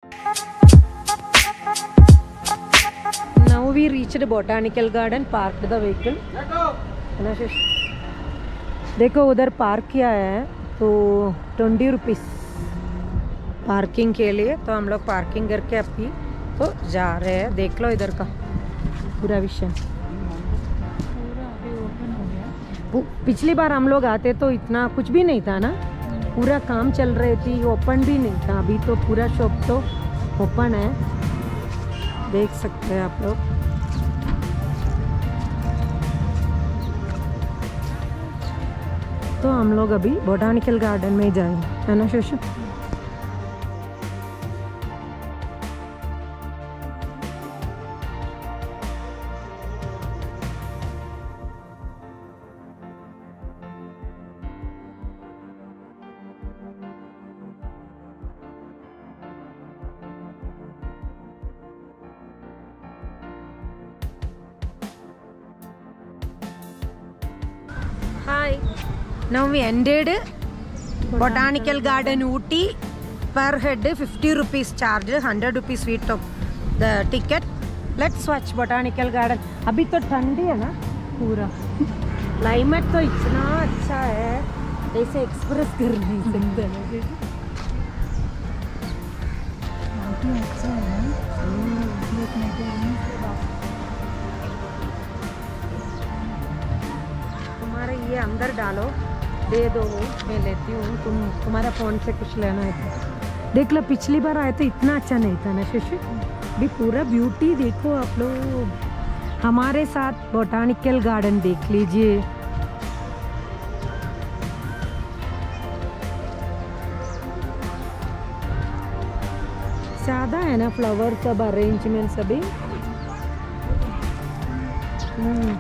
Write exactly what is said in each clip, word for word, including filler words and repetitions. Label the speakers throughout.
Speaker 1: Now we reached botanical garden, parked the vehicle. देखो उधर park किया है तो ट्वेंटी रुपीस पार्किंग के लिए, तो हम लोग पार्किंग करके अभी तो जा रहे हैं। देख लो इधर का पूरा विषय। पिछली बार हम लोग आते तो इतना कुछ भी नहीं था ना, पूरा काम चल रही थी, ओपन भी नहीं था। अभी तो पूरा शॉप तो ओपन है, देख सकते हैं आप लोग। तो हम लोग अभी बॉटनिकल गार्डन में जाएंगे, है ना शोशु? Hi. Now we ended botanical garden Ooty. Per head fifty rupees charge, one hundred rupees we took the ticket. Let's watch botanical garden. अभी तो ठंडी है ना पूरा, क्लाइमेट तो इतना अच्छा है, ऐसे एक्सप्रेस कर नहीं सकते हैं। अच्छा है देखने के लिए। तुम्हारे ये अंदर डालो, दे दो, मैं लेती हूँ। तुम तुम्हारा फ़ोन से कुछ लेना है तो देख लो। पिछली बार आए तो इतना अच्छा नहीं था ना शशि? भी पूरा ब्यूटी देखो आप लोग। हमारे साथ बॉटनिकल गार्डन देख लीजिए। ज़्यादा है ना फ्लावर सब अरेंजमेंट सभी। हम्म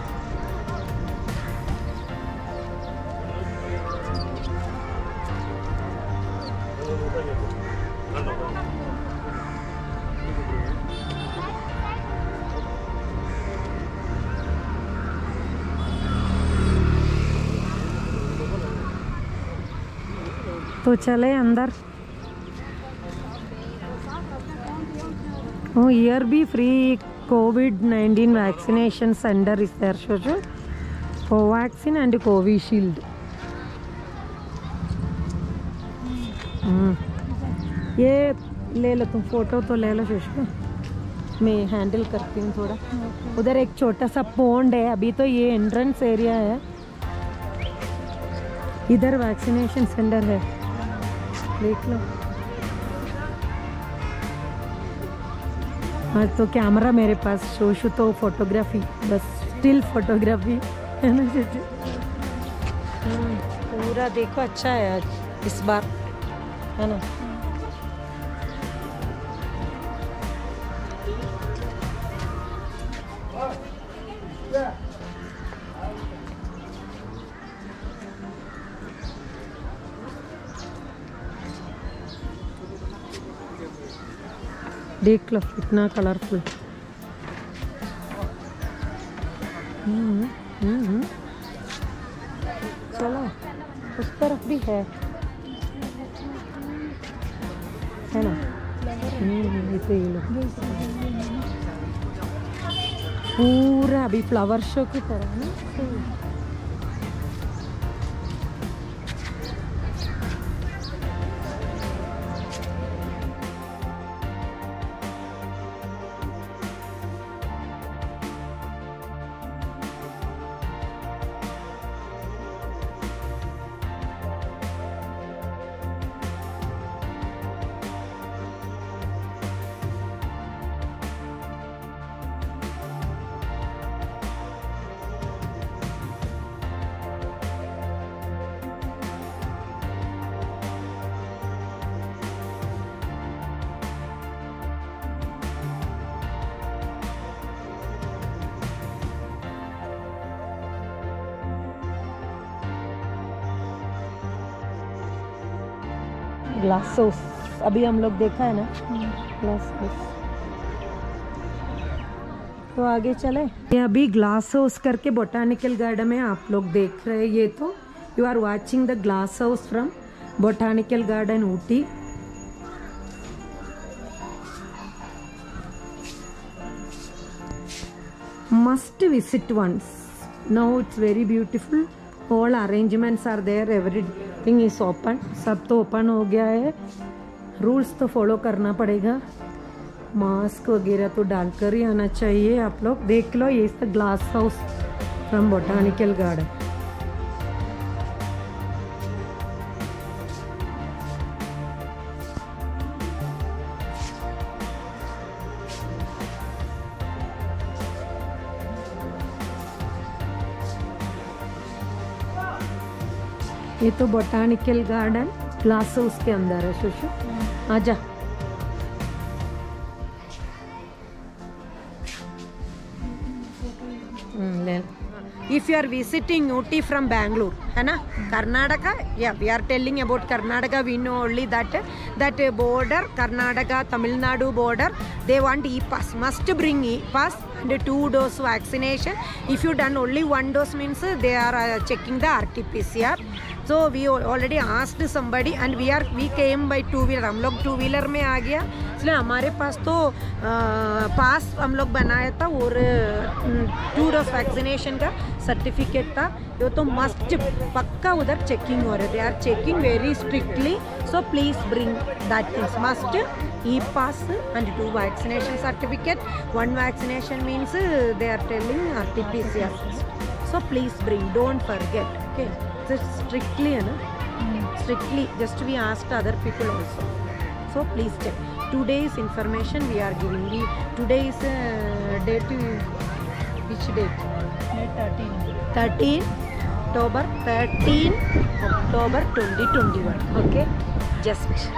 Speaker 1: तो चले अंदर। Oh, here be free COVID nineteen vaccination center is there, Shoshu. Covaxin and Covishield. ये ले लो तुम, फोटो तो ले लो शोशु, मैं हैंडल करती हूँ थोड़ा। उधर एक छोटा सा पॉन्ड है, अभी तो ये एंट्रेंस एरिया है। इधर वैक्सीनेशन सेंटर है, देख लो। हाँ तो कैमरा मेरे पास, शोशु तो फोटोग्राफी, बस स्टिल फोटोग्राफी है ना शोशु? पूरा देखो अच्छा है आज इस बार, है ना? देख लो इतना कलरफुल। हम्म हम्म चलो उस तरफ भी है, है ना? हम्म इसे ये लो, पूरा अभी फ्लावर शो की तरह ना। ग्लास हाउस अभी हम लोग देखा है ना, ग्लास हाउस। तो आगे चले। ये अभी ग्लास हाउस करके बोटानिकल गार्डन में आप लोग देख रहे हैं। ये तो you are watching the glass house from botanical garden Ooty. must visit once. Now it's very beautiful. All arrangements are there. Everything is open. सब तो open हो गया है. Rules तो follow करना पड़ेगा. मास्क वगैरह तो डालकर ही आना चाहिए. आप लोग देख लो, ये is the glass house from Botanical Garden. ये तो बोटानिकल गार्डन ग्लास हाउस के अंदर है. शोशु आजा. If you are visiting Ooty from Bangalore, है ना, Karnataka, yeah, we are telling about Karnataka. We know only that that border, Karnataka, Tamil Nadu border, they want e-pass. Must bring e-pass and two dose vaccination. If you done only one dose means they are uh, checking the R T P C R. So we already asked somebody and we are we came by two wheeler. हम लोग two wheeler में आ गया, इसलिए हमारे पास तो पास हम लोग बनाया था और टू डोज वैक्सीनेशन का सर्टिफिकेट था. ये तो मस्ट पक्का उधर चेकिंग हो रहे. They are checking very strictly. So please bring that things. Must E pass and two vaccination certificate. One vaccination means they are telling R T P C R. So please bring, don't forget. Okay, strictly, है ना, strictly. Just we asked other people also. So please check. Today's information we are giving. We today's uh, date. Which date? thirteen. thirteen October. thirteen October twenty twenty-one. Okay. Just.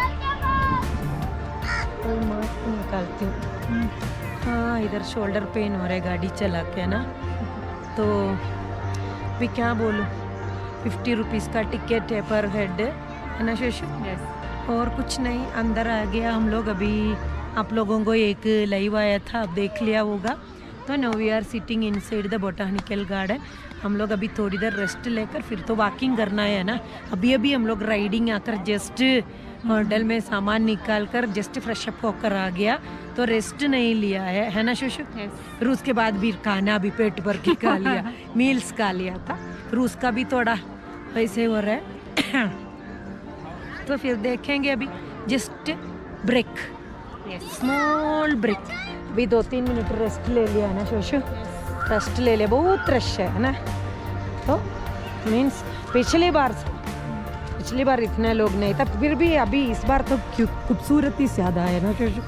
Speaker 1: कोई mask निकालती हूँ. हाँ, इधर shoulder pain हो रहा है गाड़ी चला के ना, तो भी क्या बोलूँ. फिफ्टी रुपीज़ का टिकट है पर हेड, है ना शोशु? yes. और कुछ नहीं, अंदर आ गया हम लोग. अभी आप लोगों को एक लाइव आया था, आप देख लिया होगा. तो no we are sitting inside the botanical garden. हम लोग अभी थोड़ी देर रेस्ट लेकर फिर तो वॉकिंग करना है ना. अभी अभी हम लोग राइडिंग आकर जस्ट होटल में सामान निकाल कर जस्ट फ्रेश अप होकर आ गया, तो रेस्ट नहीं लिया है, है ना शोशु? yes. फिर उसके बाद भी खाना भी पेट भर के खा लिया. मील्स खा लिया था, फिर उसका भी थोड़ा वैसे हो रहा है. तो फिर देखेंगे. अभी जस्ट ब्रेक, स्मॉल ब्रेक. अभी दो तीन मिनट रेस्ट ले लिया है ना शोशु? रेस्ट ले लिया. बहुत रश है ना, तो मीन्स पिछली बार पिछली बार इतने लोग नहीं था, फिर भी अभी इस बार तो खूबसूरती ज़्यादा है ना शोशु?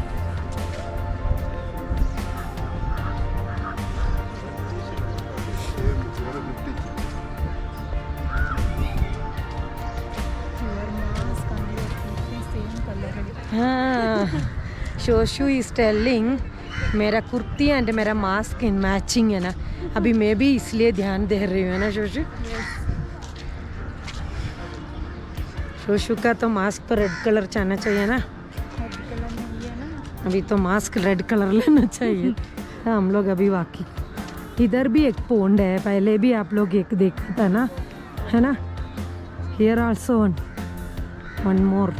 Speaker 1: हाँ, शोशु इज टेलिंग मेरा कुर्ती एंड मेरा मास्क इन मैचिंग है ना. अभी मैं भी इसलिए ध्यान दे रही हूँ ना शोशु? शोशु का तो मास्क तो रेड कलर चाहना चाहिए ना. अभी तो मास्क रेड कलर लेना चाहिए. हाँ, हम लोग अभी वाकई. इधर भी एक पोंड है, पहले भी आप लोग एक देखा था ना, है ना? Here also one one more.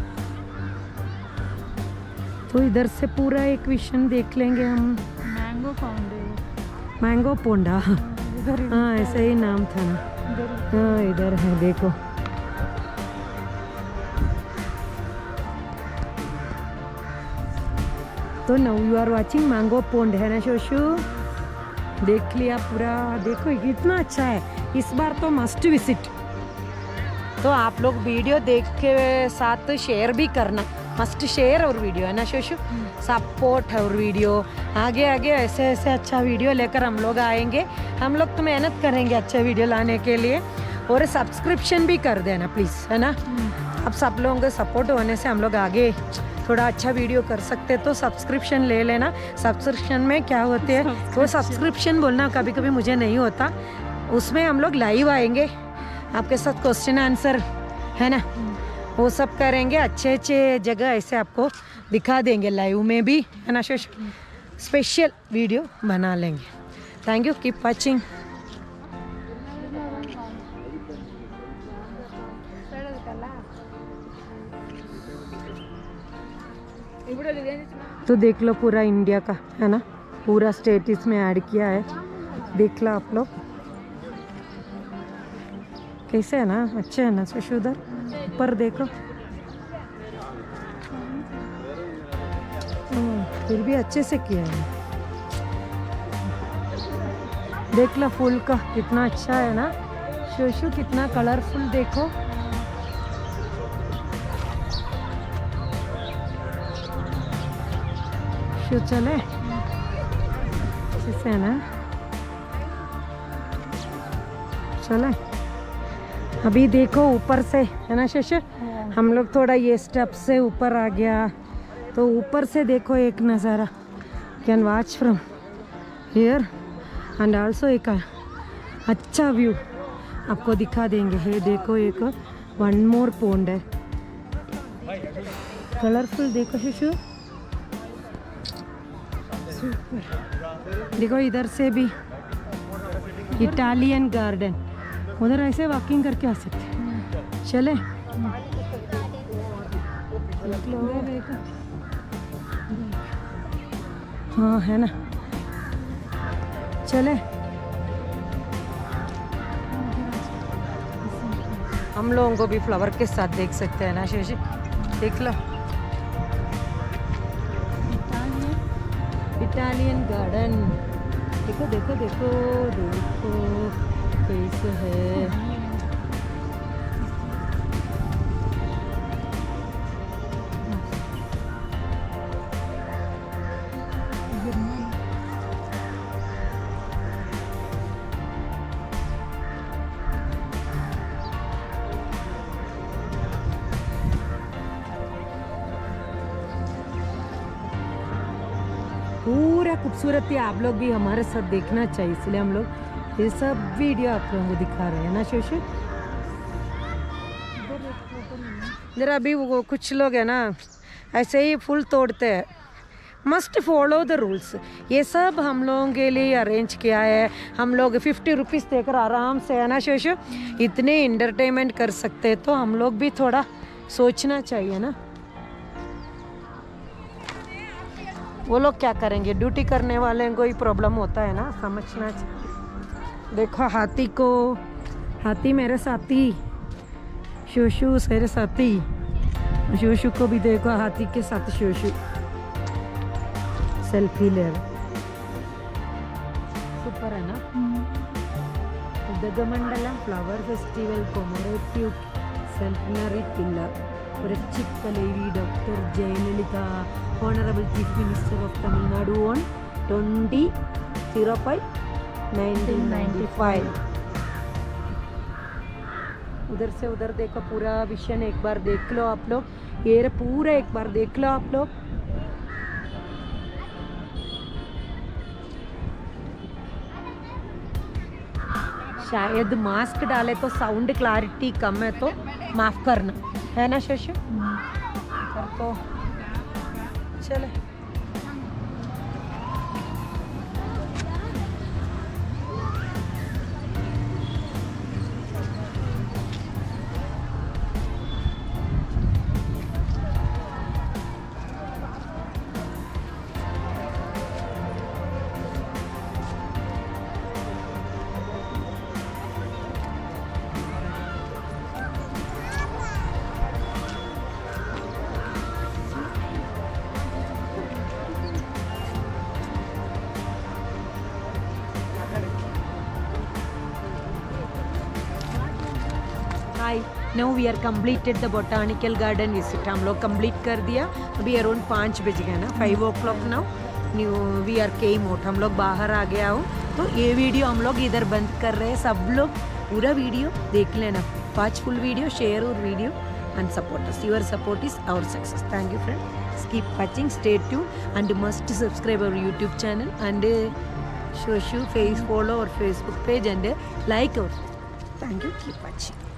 Speaker 1: तो इधर से पूरा एक विशन देख लेंगे हम. Mango pond. मैंगो पोंडा, हाँ ऐसा ही नाम था ना. हाँ इधर है, देखो. तो now you are watching mango pond, है ना शोशु? देख लिया पूरा. देखो कितना अच्छा है. इस बार तो मस्ट विजिट. तो आप लोग वीडियो देख के साथ शेयर भी करना. मस्ट शेयर और वीडियो, है ना शोशु? सपोर्ट और वीडियो. आगे आगे ऐसे ऐसे अच्छा वीडियो लेकर हम लोग आएंगे. हम लोग तो मेहनत करेंगे अच्छे वीडियो लाने के लिए. और सब्सक्रिप्शन भी कर देना प्लीज़, है ना? अब सब लोगों के सपोर्ट होने से हम लोग आगे थोड़ा अच्छा वीडियो कर सकते. तो सब्सक्रिप्शन ले लेना. सब्सक्रिप्शन में क्या होते हैं, वो सब्सक्रिप्शन बोलना कभी कभी मुझे नहीं होता. उसमें हम लोग लाइव आएंगे, आपके साथ क्वेश्चन आंसर, है ना, वो सब करेंगे. अच्छे अच्छे जगह ऐसे आपको दिखा देंगे लाइव में भी, है ना शोशु? स्पेशल वीडियो बना लेंगे. Thank you, keep watching. तो देख लो पूरा इंडिया का, है ना, पूरा स्टेटस में ऐड किया है, देख लो आप लोग। कैसे है ना, अच्छे है ना सुशु। उधर ऊपर देखो, फिर भी अच्छे से किया है। देख लो फूल का कितना अच्छा है ना शोशु, कितना कलरफुल देखो। शो चले अच्छे से है ना, चले। अभी देखो ऊपर से है ना शोशु, हम लोग थोड़ा ये स्टेप से ऊपर आ गया, तो ऊपर से देखो एक नज़ारा, can watch from here and also एक अच्छा व्यू आपको दिखा देंगे। है देखो एक वन मोर पोंड है, कलरफुल देखो शिशु, सुपर। देखो इधर से भी इटालियन गार्डन, उधर ऐसे वॉकिंग करके आ सकते हैं। चले हाँ है ना, चले। हम लोगों को भी फ्लावर के साथ देख सकते हैं ना शशि, देख लो इटालियन गार्डन। देखो देखो देखो देखो कैसे है। पूरा खूबसूरती आप लोग भी हमारे साथ देखना चाहिए, इसलिए हम लोग ये सब वीडियो आप लोगों को दिखा रहे हैं ना शोशु। जरा अभी वो कुछ लोग है ना ऐसे ही फूल तोड़ते हैं, मस्ट फॉलो द रूल्स। ये सब हम लोगों के लिए अरेंज किया है, हम लोग फिफ्टी रुपीज़ देकर आराम से है ना शोशु इतने इंटरटेनमेंट कर सकते हैं, तो हम लोग भी थोड़ा सोचना चाहिए ना। वो लोग क्या करेंगे, ड्यूटी करने वाले को ही प्रॉब्लम होता है ना, समझना चाहिए। देखो हाथी को, हाथी मेरे साथी, शोशु मेरे साथी, शोशु को भी देखो हाथी के साथ शोशु सेल्फी ले रहे, सुपर है ना। Udhagamandalam flower festival commemorative centenary pillar Vrachikalevi Doctor Jayalalitha, Honorable Chief Minister of Tamil Nadu on twenty oh five nineteen ninety-five। उधर से उधर देखो पूरा विजन एक बार देख लो आप लोग, ये पूरा एक बार देख लो आप लोग। शायद मास्क डाले तो साउंड क्लैरिटी कम है, तो माफ करना है ना शशु। तो चले Now we are completed the botanical garden visit। हम लोग कंप्लीट कर दिया, अभी अराउंड पाँच बज गए ना, five o'clock now now we are came out, हम लोग बाहर आ गया हूँ। तो ये वीडियो हम लोग इधर बंद कर रहे हैं, सब लोग पूरा वीडियो देख लेना, watch full video, share our video and support us, your support is our success. Thank you friend, keep watching, stay tuned and must subscribe our YouTube channel and Shoshu face follow our Facebook page and like our. Thank you, keep watching.